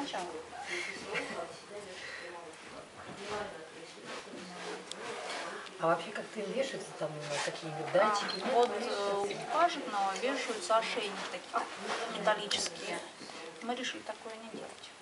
начала. А вообще как-то им вешаются там такие датчики? Вот у каждого вешаются ошейники такие металлические. Мы решили такое не делать.